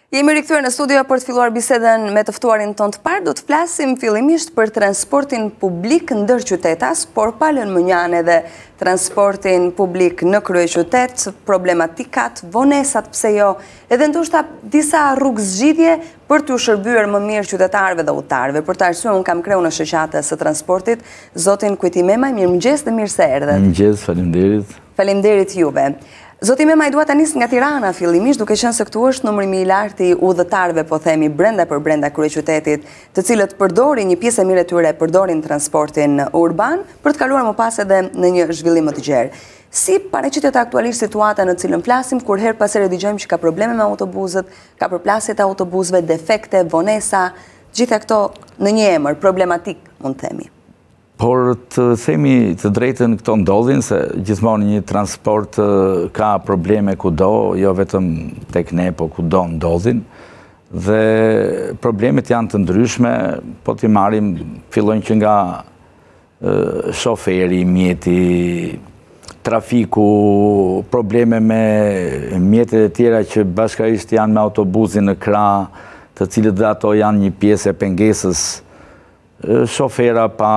Jemi rikthyer në studio për të filluar bisedën me të ftuarin tonë të parë. Do të flasim fillimisht për transportin publik ndër qytetas, por pa lënë mënjan edhe transportin publik në kryeqytet, problematikat, vonesat, pse jo, edhe ndoshta disa rrugëzgjidhje për t'u shërbyer më mirë qytetarëve dhe udhëtarëve. Për të arsye, unë kam kreu në shoqatës së transportit zotin Kujti Memaj. Mirëmëngjes dhe mirë se erdhët. Mirëmëngjes, faleminderit. Faleminderit juve. Zoti Memaj, dua ta nis nga Tirana fillimisht, duke qenë se këtu është numri më i lartë i udhëtarëve, po themi, brenda kryeqytetit, të cilët përdorin një pjesë e mirë e tyre, përdorin transportin urban, për të kaluar më pas edhe në një zhvillim më të gjerë. Si paraqitet aktualisht situata në cilën flasim, kur her pas here dëgjojmë që ka probleme me autobuzët, ka përplasje të autobuzëve, defekte, vonesa, gjitha këto në një emër, problematik, mund të themi. Por të themi të drejtën, këto ndodhin, se gjithmonë një transport ka probleme kudo, jo vetëm tek ne, po kudo ndodhin, dhe problemet janë të ndryshme, po t'i marrim, fillojnë që nga shoferi, mjeti, trafiku, probleme me mjetet e tjera që bashkërisht janë me autobuzin në krah, të cilët dhe ato janë një pjesë e pengesës, shofera pa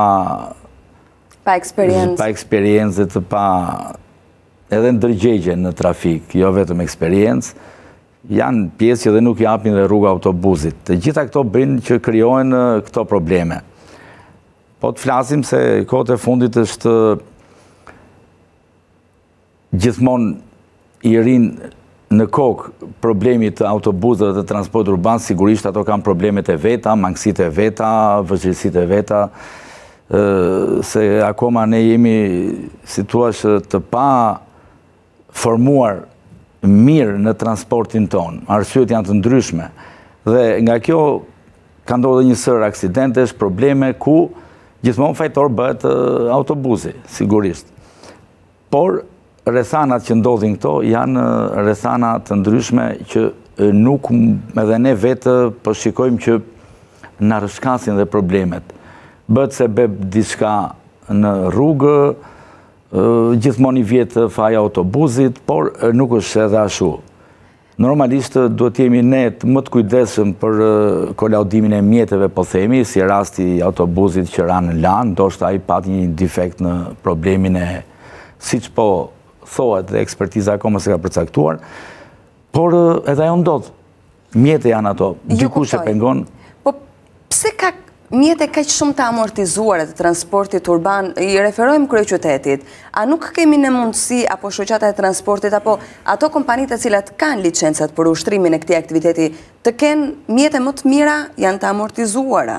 eksperiencë dhe pa edhe ndërgjegje në trafik, jo vetëm eksperiencë, janë pjesë që dhe nuk japin dhe rruga autobuzit. Të gjitha këto bëjnë që krijohen këto probleme. Po të flasim se kohët e fundit është gjithmonë i rinë në kokë problemi të autobuzëve dhe transport urban, sigurisht ato kanë problemet e veta, mangësitë e veta, vështirësitë e veta, se akoma ne jemi situash të pa formuar mirë në transportin tonë. Arsyet janë të ndryshme. Dhe nga kjo ka ndodhur një sër aksidentesh, probleme ku gjithmonë fajtor bëhet autobuzi, sigurisht. Por rrethanat që ndodhin këto janë rrethana të ndryshme që nuk edhe ne vetë po shikojmë që na rrëshkasin dhe problemet. Bëhet se beb diçka në rrugë, gjithmonë i vjet faja autobuzit, por nuk është edhe ashtu. Normalisht duhet jemi ne më të kujdesshëm për kolaudimin e mjeteve, po themi, si rasti i autobuzit që ra në lan, ndoshta ai pati një defekt në problemin e siç po thohet dhe ekspertiza akoma se ka përcaktuar, por edhe ajo ndodh. Mjete janë ato, dikush e pengon. Po pse ka mjete kaq shumë të amortizuara të transportit urban, i referojmë kryeqytetit, a nuk kemi në mundësi apo shoqata e transportit apo ato kompanitë të cilat kanë licencat për ushtrimin e këtij aktiviteti të kenë mjete më të mira, janë të amortizuara?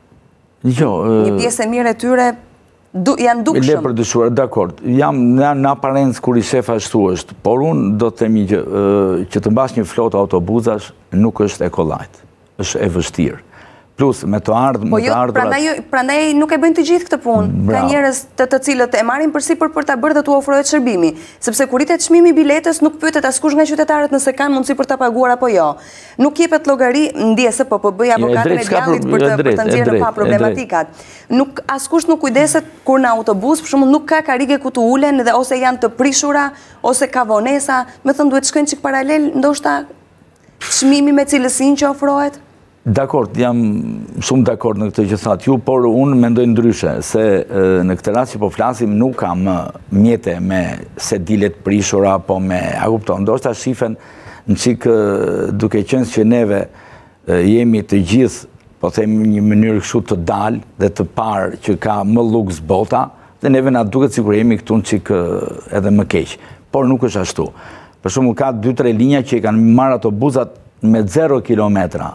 Jo, një pjesë e mirë e tyre janë dukshëm. Le për dyshuar, dakord. Jam në aparencë kur i shef ashtu është, por unë do të themi që të mbash një flotë autobuzash nuk është e kollajt, është e vështirë. Plus, me të ardhmë... Po jo, prandaj nuk e bëjnë të gjithë këtë punë. Ka njerëz të cilët e marrin përsipër për ta bërë dhe t'u ofrohet shërbimi. Sepse kur rritet çmimi i biletës, nuk pyetet askush nga qytetarët nëse kanë mundësi për ta paguar apo jo. Nuk jepet llogari ndjesë po bëj avokatën e djallit për të nxjerrë pa problematikat. Askush nuk kujdeset kur në autobus, për shembull, nuk ka karrige ku të ulen dhe ose janë të prishura, ose ka vonesa, me thënë duhet shkojnë çik paralel, ndoshta çmimi me cilësinë që ofrohet. Dakord, jam shumë dakord në këtë që thatë ju, por unë mendoj ndryshe, se në këtë rast që po flasim nuk kam mjete me sedilet prishura, po me, a kupton, ndoshta shifen në çik duke qenë që neve jemi të gjithë, po themi një mënyrë kështu të dalë dhe të parë që ka më luks bota, dhe neve na duket sikur jemi këtu në çik edhe më keq, por nuk është ashtu. Për shembull, ka 2-3 linja që i kanë marrë autobuzat me 0 kilometra,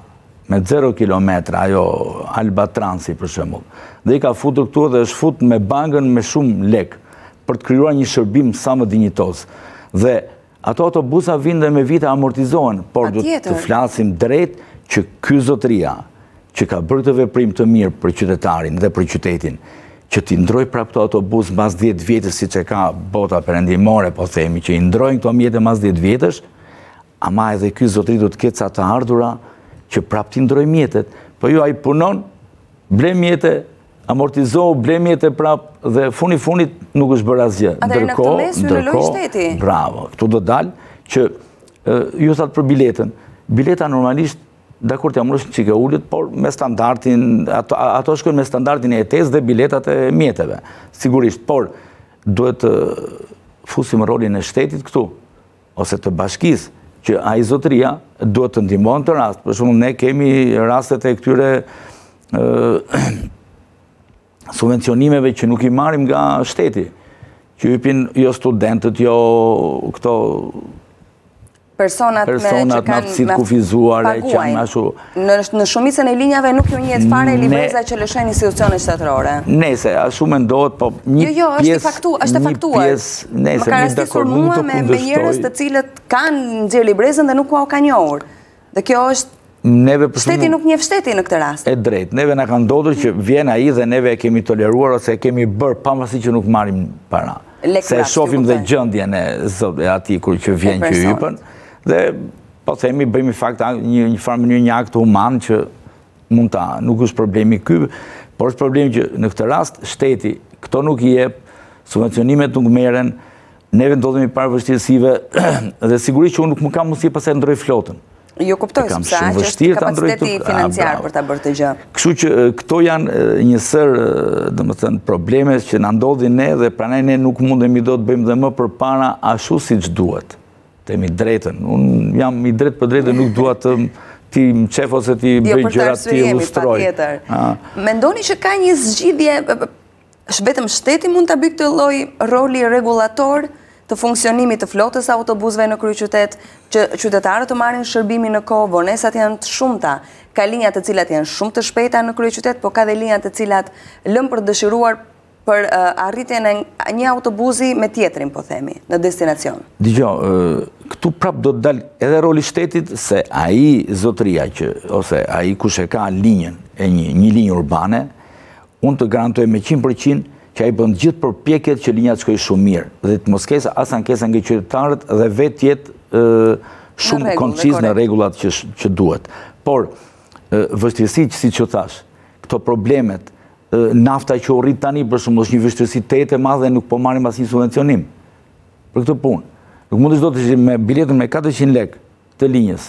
ajo Albatransi për shembull. Dhe i ka futur këtu dhe është futur me bangën me shumë lek për të krijuar një shërbim sa më dinjitoz. Dhe ato autobusa vinë dhe me vite amortizohen, por duhet të flasim drejt që ky zotëria që ka bërë këtë veprim të mirë për qytetarin dhe për qytetin, që t'i ndroj prap këto autobus mbas 10 vjetësh siç e ka bota perëndimore, po themi, që i ndrojnë këto mjete mbas 10 vjetësh, ama edhe ky zotëri do të ketë sa të ardhura që prap t'i ndroj mjetet, po ju ai punon, ble mjete, amortizohu, ble mjete prap, dhe funit nuk është bërë asgjë. Ndërkohë, bravo, këtu do dalë që ju thatë për biletën, bileta normalisht, dakor të jamrësh që ke ullit, por me standardin, ato shkojnë me standardin e ETS dhe biletat e mjeteve, sigurisht, por duhet të fusim rolin e shtetit këtu, ose të bashkisë, që a i zotëria duhet të ndihmon të rast. Për shumë, ne kemi rastet e këtyre subvencionimeve që nuk i marim nga shteti, që hypin jo studentët, jo këto personat me aftësitë kufizuare që janë ashtu. Në shumicën e linjave nuk ju njeh fare libreza që lëshojnë institucionet shtetërore. Nese, ashtu mendohet, po një pjesë, është e faktuar. Më ka rastisur mua me njerëz të cilët kanë nxjerr librezën dhe nuk ka njohur. Dhe kjo është shteti nuk njeh shtetin në këtë rast. E drejtë, neve na ka ndodhur që vjen ai dhe neve e kemi toleruar ose e kemi bërë pavarësisht që nuk marrim para. Se shohim dhe gjendjen e atij kur që vjen që hypën. Dhe, po themi, bëjmë i fakt një farë mënyrë një akt human që mund ta, nuk është problemi ky, por është problemi që në këtë rast shteti këto nuk i jep, subvencionimet nuk merren, neve ndodhemi para vështirësive dhe sigurisht që unë nuk më kam mundësi pastaj ndroj flotën. Jo kuptoj, sepse është kapaciteti financiar për ta bërë të gjë. Kështu që këto janë një sër, domethënë, probleme që na ndodhin ne dhe prandaj ne nuk mundemi dot të bëjmë dhe më përpara ashtu siç duhet. Temi drejtën. Unë jam i drejt për drejtë dhe nuk dua të ti më qef ose ti bëj gjërat ti ilustroj. Mendoni që ka një zgjidhje, vetëm shteti mund ta bëjë këtë lloj roli rregullator të funksionimit të flotës autobusëve në kryeqytet, që qytetarët të marrin shërbimin në kohë, vonesat janë të shumta. Ka linja të cilat janë shumë të shpejta në kryeqytet, por ka dhe linja të cilat lëmë për dëshiruar për arritjen e një autobusi me tjetrin, po themi, në destinacion. Dgjoj, këtu prap do të dalë edhe roli shtetit, se ai zotëria që, ose ai kush e ka linjën e një linjë urbane, unë të garantoj me 100% që ai bën gjithë përpjekjet që linja të shkojë shumë mirë, dhe të mos kesh as ankesa nga qytetarët dhe vetë jetë shumë koncis në rregullat që duhet. Por vështirësitë, siç u thash, këto problemet, nafta që u rrit tani për shumë është një vështirësi tetë e madhe, nuk po marrim asnjë subvencionim për këtë punë. Nuk mund të çdo të me biletën me 400 lekë të linjës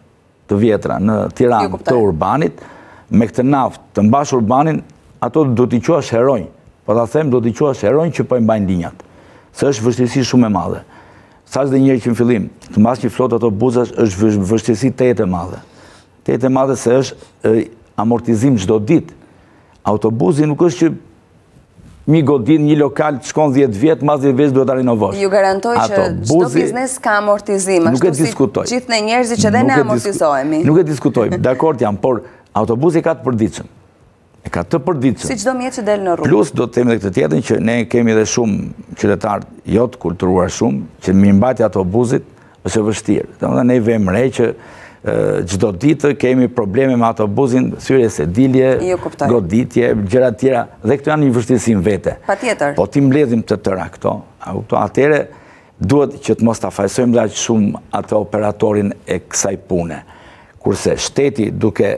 të vjetra në Tiranë të urbanit, me këtë naftë të mbash urbanin, ato do t'i quash heronj. Po ta them, do t'i quash heronj që po i mbajnë linjat. Se është vështirësi shumë e madhe. Thash dhe njëherë që në fillim, të mbash një flotë autobusash është vështirësi tetë e madhe. Tetë e madhe se është amortizim çdo ditë. Autobusi nuk është që një godin, një lokal të shkon 10 vjetë, mas 10 vjetë duhet ta rinovosh. Ju garantoj që çdo biznes ka amortizim, ashtu si gjithë ne njerëzit që dhe ne amortizohemi. Nuk e diskutoj, dakord jam, por autobusi ka të përditshëm. E ka të përditshëm. Si çdo mjet që del në rrugë. Plus do të themi edhe këtë tjetrin që ne kemi edhe shumë qytetar jo të kulturuar shumë, që mirëmbajtja e autobusit është e vështirë. Domethënë ne vëmë re që çdo ditë kemi probleme me autobusin, thyrje sedilje, goditje, gjëra të tjera, dhe këto janë një vështirësi në vete. Patjetër. Po ti mbledhim të tëra këto, atëherë duhet që të mos ta fajsojmë dhe aq shumë atë operatorin e kësaj pune. Kurse shteti duke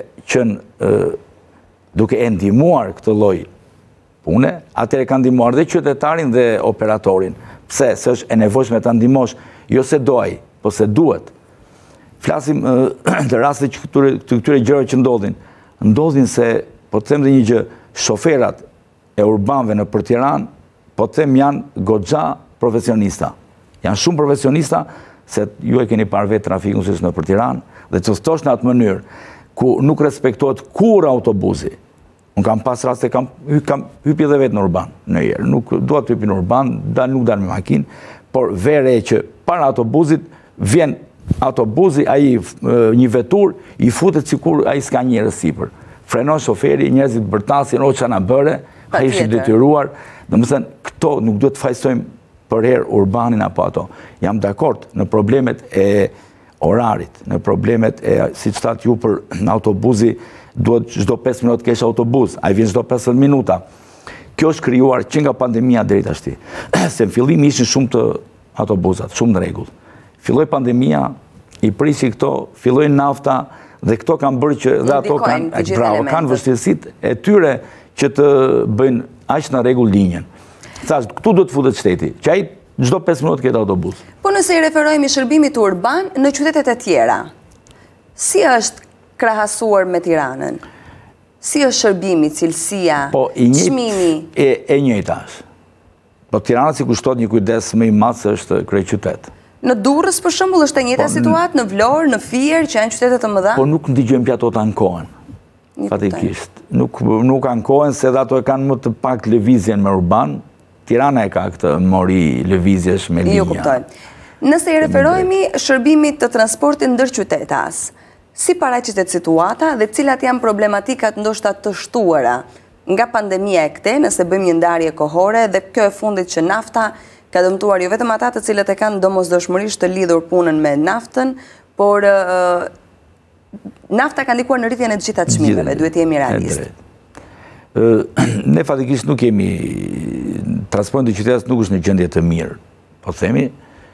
e ndihmuar këtë lloj pune, atëherë ka ndihmuar dhe qytetarin dhe operatorin. Pse? Se është e nevojshme ta ndihmosh, jo se do ai, po se duhet. Flasim të rastet të këtyre gjërave që ndodhin se, po të them dhe një gjë, shoferat e urbanëve në për Tiranë, po të them janë goxha profesionista. Janë shumë profesionista, se ju e keni parë vetë trafikun që është në për Tiranë, dhe që thosh në atë mënyrë, ku nuk respektohet kur autobusi. Unë kam pas raste, kam hypi edhe vetë në urban, në herë. Nuk dua të hypi në urban, nuk dal me makinë, por vere e që para autobusit vjen autobusi, një vetur, i futet sikur ai s'ka njerëz sipër. Frenon shoferi, njerëzit bërtasin, o çana bëre, ai është detyruar. Domethënë, këto nuk duhet të fajsojmë për herë urbanin apo ato. Jam dakord në problemet e orarit, në problemet e, siç thatë ju për autobusi, duhet çdo 5 minuta kesh autobus, ai vjen çdo 15 minuta. Kjo është krijuar që nga pandemia deri tashti. Se në fillim ishin shumë të autobusat, shumë në rregull. Filloi pandemia, i prisi këto, filloi nafta dhe këto kanë bërë që dhe ato kanë vështirësitë e tyre që të bëjnë aq në rregull linjën. Thash, këtu do të futet shteti, që ai çdo 5 minuta ketë autobus. Po nëse i referohemi shërbimit urban në qytetet e tjera, Si është krahasuar me Tiranën? Si është shërbimi, cilësia, çmimi? E njëjta është. Po Tirana si kushtohet një kujdes më i madh se është kryeqytet. Në Durrës për shembull është e njëjta situatë, në Vlorë, në Fier, që janë qytete të mëdha? Po nuk ndigjojmë ato të ankohen. Fatikisht. Nuk ankohen se edhe ato e kanë më të pak lëvizjen me urban. Tirana e ka këtë mori lëvizjesh me linja. Jo kuptoj. Nëse i referohemi shërbimit të transportit ndërqytetas, si paraqitet situata dhe cilat janë problematikat ndoshta të shtuara nga pandemia e këtej, nëse bëjmë një ndarje kohore, dhe kjo e fundit që nafta ka dëmtuar jo vetëm ata të cilët e kanë domosdoshmërisht të lidhur punën me naftën, por nafta ka ndikuar në rritjen e të gjitha çmimeve, duhet jemi realistë. Ne fatikisht nuk jemi, transporti i qytetit nuk është në gjendje të mirë, po themi,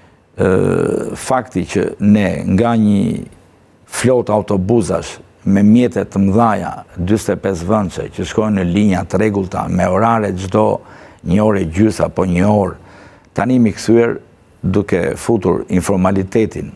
fakti që ne nga një flot autobuzash me mjetet të mdhaja, 25 vëndse, që shkojnë në linja të rregullta, me orare çdo një orë e gjys apo një orë, tani mi kthyer duke futur informalitetin,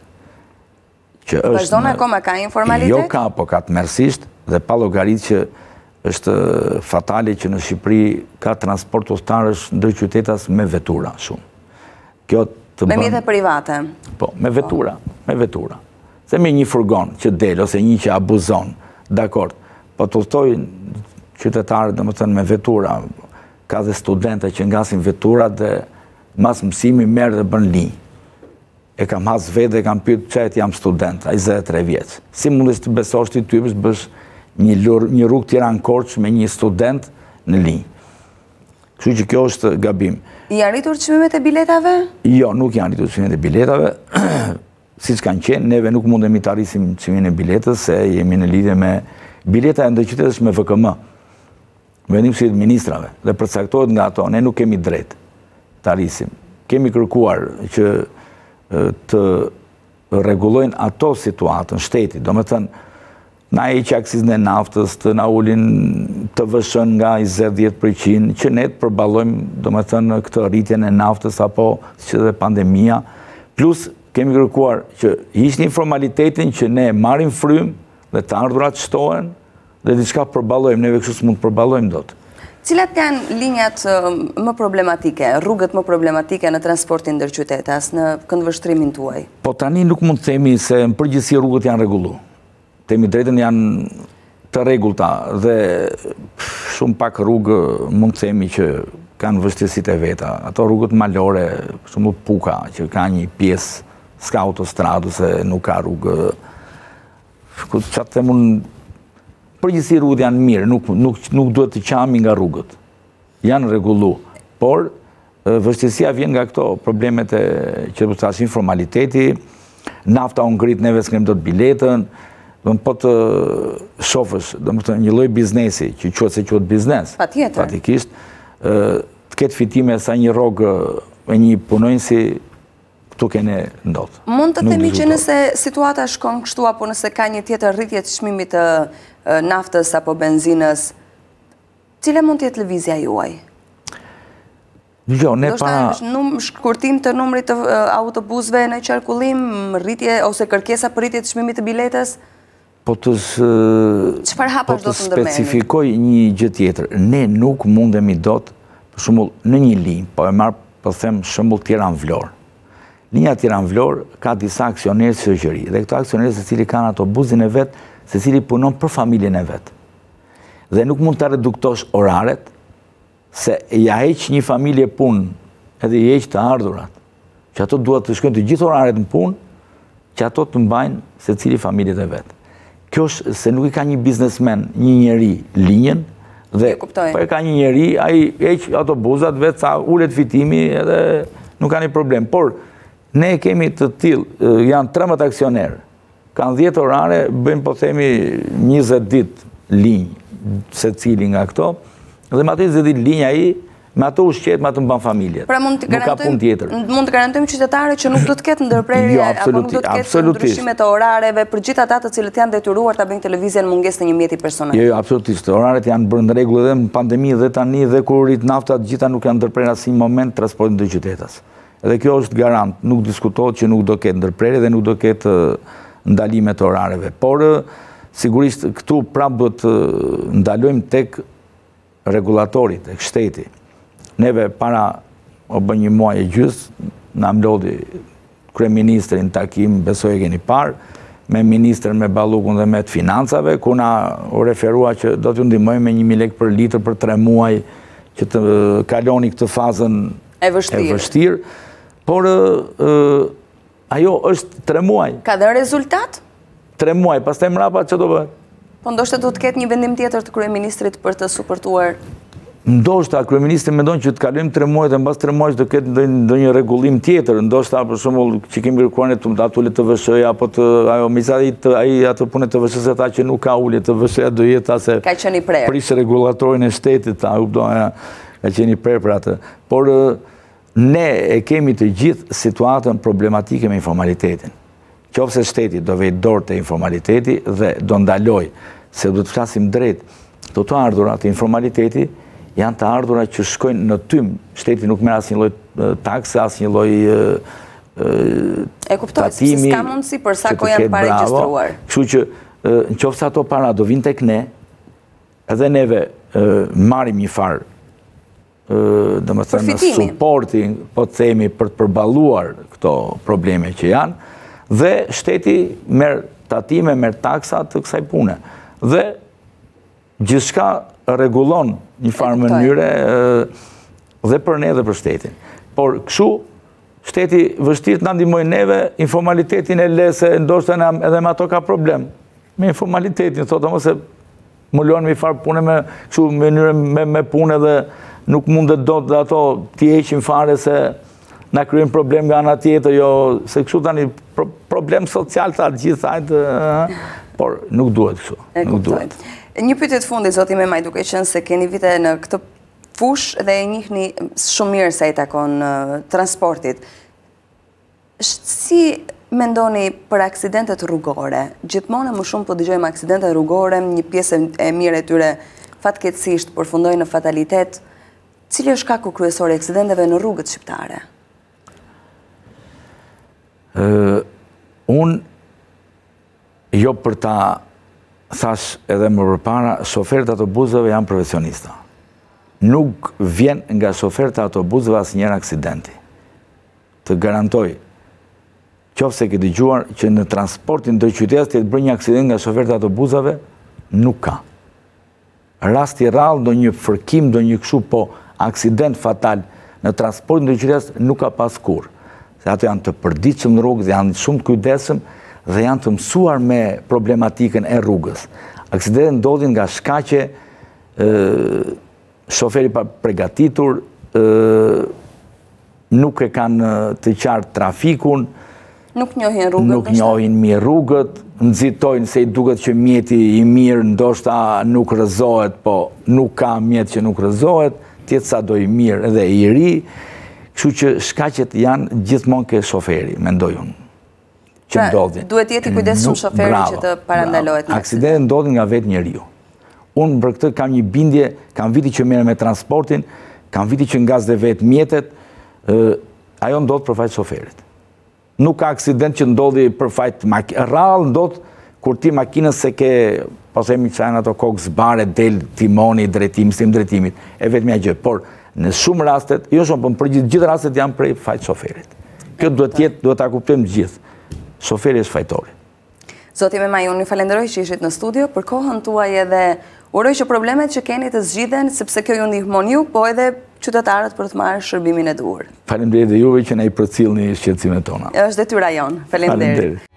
që është... Vazhdon akoma ka informalitet? Jo ka, po ka tmerrsisht, dhe pa llogarit që është fatale që në Shqipëri ka transport udhëtarësh ndër qytetas me vetura shumë. Me mjete private? Po, me vetura. Se me një furgon që del, ose një që abuzon, dakord, po të udhtojnë qytetarët, dhe më thënë, me vetura, ka dhe studente që ngasin veturat dhe mas mësimi merë dhe bën linjë. E kam has vetë dhe kam pyet çajt jam student, ai 23 vjeç. Si mundesh të besosh ti typës bësh një rrugë Tiranë-Korçë me një student në linjë. Kështu që kjo është gabim. I arritur çmimet e biletave? Jo, nuk janë arritur çmimet e biletave. Siç kanë qenë, neve nuk mundemi të arrisim çmimin e biletës, se jemi në lidhje me bileta e ndërqytetës me VKM. Vendim si ministrave, dhe përcaktohet nga ato, ne nuk kemi drejt të arrisim. Kemi kërkuar që të rregullojnë ato situatën shteti, do me thënë, na e që aksizën e naftës, të na ulin të vëshën nga 20-10%, që ne të përballojmë, do me thënë, këtë rritjen e naftës, apo që dhe pandemia, plus kemi kërkuar që hiqni informalitetin që ne marrim frym dhe të ardhurat shtohen dhe diçka përballojmë, neve kështu s'mund të përballojmë dot. Cilat janë linjat më problematike, rrugët më problematike në transportin ndërqytetas, në këndvështrimin tuaj? Po tani nuk mund të themi se në përgjithësi rrugët janë rregulluar. Temi drejtën janë të rregullta dhe shumë pak rrugë mund të themi që kanë vështirësitë e veta. Ato rrugët malore, për shembull Puka, që ka një pjesë s'ka autostradë, se nuk ka rrugë. Çfarë them unë, përgjithësi rrugët janë mirë, nuk duhet të qami nga rrugët. Janë rregullu, por vështirësia vjen nga këto problemet që do të thash informaliteti, nafta u ngrit, neve s'kem dot biletën, po të shofësh, do të thënë një lloj biznesi që quhet biznes. Patjetër. Fatikisht, të ketë fitime sa një rrogë e një punonjësi këtu kene ndodhë. Mund të themi që nëse situata shkon kështu, apo nëse ka një tjetër rritje të çmimit të naftës apo benzinës, cila mund të jetë lëvizja juaj? Jo, ne para... shkurtim të numrit të autobusëve në qarkullim, rritje ose kërkesa për rritje të çmimit të biletës? Po të specifikoj një gjë tjetër. Ne nuk mundemi dot, për shembull, në një linjë, po e marr, po them shembull Tiranë-Vlorë. Linja Tiranë-Vlorë ka disa aksionerë shoqëri, dhe këto aksionerë secili kanë autobusin e vet, secili punon për familjen e vet. Dhe nuk mund ta reduktosh oraret, se ja heq një familje punë, edhe i heq të ardhurat, që ato duhet të shkojnë të gjithë oraret në punë, që ato të mbajnë secili familjet e vet. Kjo është se nuk i ka një biznesmen, një njeri linjën, dhe po e ka një njeri, ai heq autobusat vet, sa ulet fitimi, edhe nuk ka një problem. Por ne kemi të tillë, janë 13 aksionerë, kanë 10 orare, bëjmë po themi 20 ditë linjë secili nga këto, dhe me ato 20 ditë linja ai, me ato ushqet, me ato mban familjet. Pra mund të garantojmë qytetarët që nuk do të ketë ndërprerje, apo nuk do të ketë ndryshime të orareve për gjithë ata të cilët janë detyruar ta bëjnë televizjen mungesë në një mjeti personal. Jo, absolutisht. Oraret janë bërë në rregull edhe në pandemi dhe tani dhe kur rrit nafta, të gjitha nuk janë ndërprerje asnjë moment transportin ndër qytetas. Edhe kjo është garant, nuk diskutohet që nuk do ketë ndërprerje dhe nuk do ketë ndalimet orareve. Por, sigurisht, këtu prapë do të ndalojmë tek regulatorit, tek shteti. Neve para o bë një muaj e gjys, na mlodhi kryeministrin takim, besoj e keni parë, me ministrën me Ballukun dhe me të financave, ku na u referua që do t'ju ndihmojmë me 1.000 lekë për litër për 3 muaj që të kaloni këtë fazën e vështirë. Por ajo është 3 muaj. Ka dhe rezultat? 3 muaj, pastaj mrapa që do bëhet? Po ndoshta do të ketë një vendim tjetër të kryeministrit për të suportuar. Ndoshta kryeministri mendon që të kalojmë 3 muaj dhe mbas 3 muaj do ketë ndonjë rregullim tjetër, ndoshta për shembull që kemi kërkuar ne të ulë TVSH apo të ajo ai ato punë të TVSH-s ata që nuk ka ulje TVSH do jetë ase ka qenë i prerë. Prish regulatorin e shtetit, ta kupton, ka qenë i prerë për atë. Por ne e kemi të gjithë situatën problematike me informalitetin. Qofse shteti do vejë dorë te informaliteti dhe do ndaloj se do të flasim drejt, do të ardhurat e informaliteti janë të ardhura që shkojnë në tym. Shteti nuk merr asnjë lloj takse, asnjë lloj e kuptoj, se s'ka mundësi për sa kohë janë paregjistruar. Kështu që nëse ato para do vinë tek ne, edhe neve marrim një farë domethënë suportin, po të themi, për të përballuar këto probleme që janë, dhe shteti merr tatime, merr taksa të kësaj pune. Dhe gjithçka rregullon një farë mënyre dhe për ne dhe për shtetin. Por kështu, shteti vështirë na ndihmojnë neve, informalitetin e lese, ndoshta edhe me ato ka problem. Me informalitetin, thotë mos e mulon me farë pune me kështu mënyrë me punë dhe nuk mundet dot dhe ato t'i heqin fare se na kryejnë problem nga ana tjetër, jo se kështu tani problem social të gjithajt, por nuk duhet kështu. Nuk duhet. Një pyetje të fundit, zoti Memaj, duke qenë se keni vite në këtë fushë dhe e njihni shumë mirë sa i takon transportit. Si mendoni për aksidentet rrugore? Gjithmonë më shumë po dëgjojmë aksidente rrugore, një pjesë e mirë e tyre fatkeqësisht përfundojnë në fatalitet. Cili është shkaku kryesor i aksidenteve në rrugët shqiptare? Unë jo për ta thash edhe më përpara, shoferët autobusëve janë profesionista. Nuk vjen nga shoferët autobusëve asnjëherë aksidenti. Të garantoj, qofse ke dëgjuar që në transportin ndërqytetës të bërë një aksident nga shoferët autobusëve, nuk ka. Rasti rrallë, ndonjë fërkim, ndonjë kështu, po aksident fatal në transportin ndërqytetës nuk ka pas kurrë. Se ato janë të përditshëm në rrugë dhe janë shumë të kujdesshëm dhe janë të mësuar me problematikën e rrugës. Aksidente ndodhin nga shkaqe shoferi pa përgatitur, nuk e kanë të qartë trafikun, nuk njohin rrugët, nuk njohin mirë rrugët, nxitojnë se i duket që mjeti i mirë ndoshta nuk rrëzohet, po nuk ka mjet që nuk rrëzohet, tjetë sa do i mirë edhe i ri, kështu që shkaqet janë gjithmonë ke shoferi, mendoj unë. Duhet jeti kujdesshëm shoferi që të parandalohet. Aksidente ndodhin nga vetë njeriu. Unë për këtë kam një bindje, kam viti që merrem me transportin, kam viti që ngazde vetë mjetet, ajo ndodh për fajt shoferit. Nuk ka aksident që ndodhi për fajt rrallë, ndodh kur ti makinës se ke, po themi që janë ato kokë zbare, del timoni, drejtimit, e vetë mja gjë. Por në shumë rastet, jo shumë, por për gjithë rastet janë prej fajt shoferit. Kjo duhet ta kuptojmë gjithë. Shoferi është fajtori. Zoti Memaj, unë ju falenderoj që ishit në studio, për kohën tuaj edhe uroj që problemet që keni të zgjidhen, sepse kjo ju ndihmon ju, po edhe qytetarët për të marrë shërbimin e duhur. Faleminderit dhe juve që na i përcjellni shqetësimet tona. Është detyra jonë. Faleminderit.